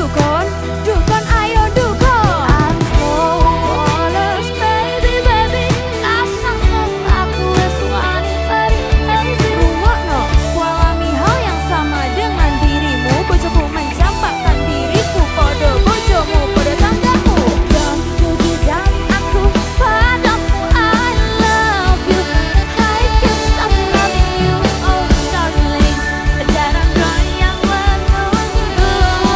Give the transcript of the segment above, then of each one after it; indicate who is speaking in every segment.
Speaker 1: dukun, dukun ayo dukun. I'm so honest baby baby, rasanya aku wis wani baby. Rungokno, ku alami hal yang sama dengan dirimu. Bojoku mencampakkan diriku pada bojomu, pada tanggamu. Don't you diam aku padamu, I love you. I can't stop loving you, oh darling. Darah goyang menunggu.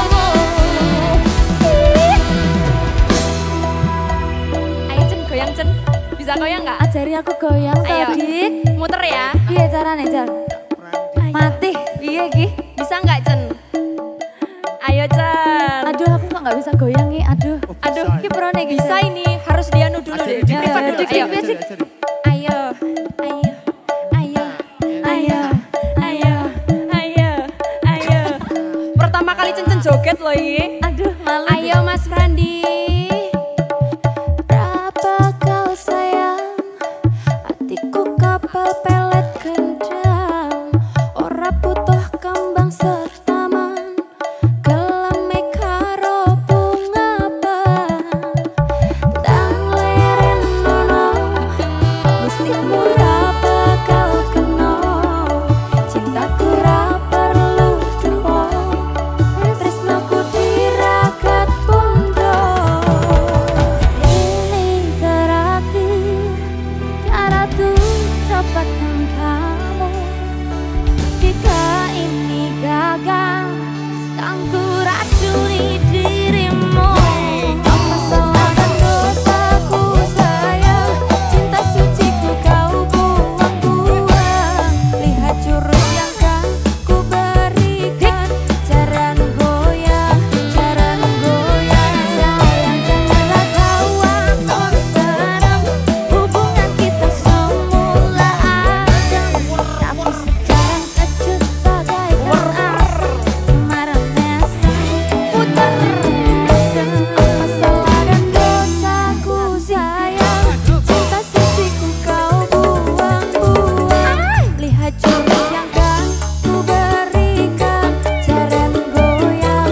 Speaker 1: Ayo Cen, goyang Cen. Bisa goyang nggak?
Speaker 2: Ajari aku goyang
Speaker 1: Ayo.
Speaker 2: tadi.
Speaker 1: Muter ya.
Speaker 2: Piye carane, Jar? Mati. Piye iki?
Speaker 1: Bisa nggak Cen? Ayo Cen.
Speaker 2: Aduh, aku kok nggak bisa goyang nih. Aduh.
Speaker 1: Aduh,
Speaker 2: Ki prone iki.
Speaker 1: bisa ini. Harus dianu dulu deh. Di privat dulu. Ayo. Ayo. Ayo. Ayo. Ayo. Ayo. Ayo. Ayo. Pertama kali Cen joget loh ini.
Speaker 2: Aduh, malu.
Speaker 1: Ayo Mas Frandi.
Speaker 2: Berapa kau sayang, hatiku kapal pelet gendam. Ora butuh kembang sertaman, gelame karo bunga ban. Dan leren nono, mesti ora bakal kena. Cintaku ra perlu duo, tresnaku diragat bondo. Ini terakhir cara tuh dapatkan kamu. Jika ini gagal, kan ku racuni dirimu. Apa salah dan dosaku sayang, cinta suciku kau buang-buang. Lihat jurus yang kan ku berikan, jaran goyang sayang. Janganlah kau anggap seram, hubungan kita semula adem. Tapi sekarang kejut bagaikan asap, kemarin putar mesem. Apa salah dan dosaku sayang, cinta suciku kau buang-buang. Lihat jurus yang kan ku berikan, jaran goyang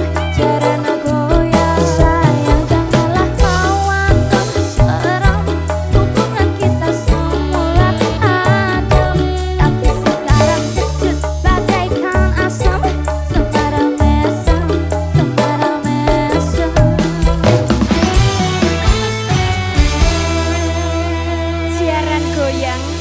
Speaker 2: sayang. Janganlah kau anggap seram, hubungan kita semula adem. Tapi sekarang kejut bagaikan asam, sembara mesem.
Speaker 1: Siaran goyang